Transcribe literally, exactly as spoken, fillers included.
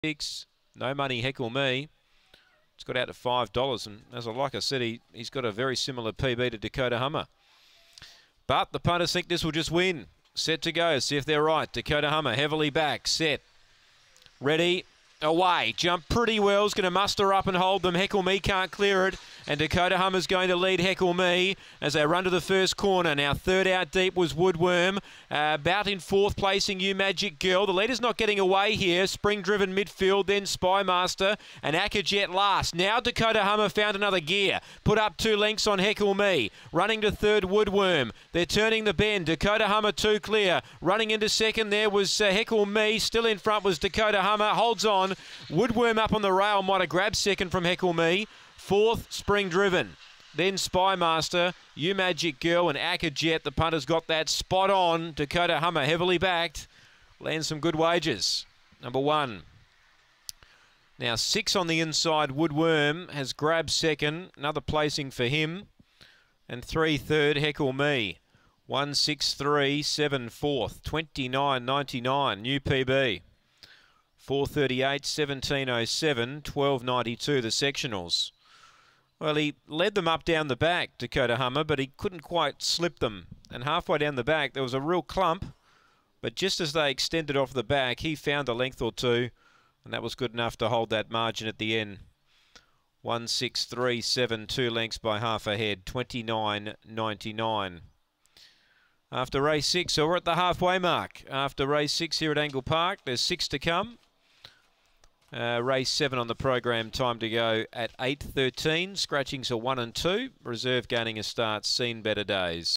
Six, no money, heckle me. It's got out to five dollars, and as I like I said, he, he's got a very similar P B to Dakota Hummer. But the punters think this will just win. Set to go, see if they're right. Dakota Hummer heavily back, set, ready, away. Jump pretty well, is going to muster up and hold them. Heckle Me can't clear it, and Dakota Hummer's going to lead Heckle Me as they run to the first corner. Now third out deep was Woodworm, uh, about in fourth placing You Magic Girl. The leader's not getting away here. Spring driven midfield, then Spymaster and Akajet last. Now Dakota Hummer found another gear, put up two lengths on Heckle Me. Running to third, Woodworm. They're turning the bend. Dakota Hummer two clear. Running into second there was uh, Heckle Me. Still in front was Dakota Hummer. Holds on. Woodworm up on the rail, might have grabbed second from Heckle Me. Fourth, Spring Driven. Then Spymaster, You Magic Girl and Akajet. The punter's got that spot on. Dakota Hummer heavily backed. Lands some good wages. Number one. Now six on the inside, Woodworm has grabbed second. Another placing for him. And three third, Heckle Me. One, six, three, seven fourth. twenty-nine ninety-nine, new P B. four thirty-eight, seventeen oh seven, twelve ninety-two, the sectionals. Well, he led them up down the back, Dakota Hummer, but he couldn't quite slip them. And halfway down the back, there was a real clump. But just as they extended off the back, he found a length or two, and that was good enough to hold that margin at the end. one, six, three, seven, two lengths by half a head, twenty-nine ninety-nine. After race six, so we're at the halfway mark. After race six here at Angle Park, there's six to come. Uh, race seven on the program, time to go at eight thirteen. Scratchings are one and two. Reserve gaining a start, seen better days.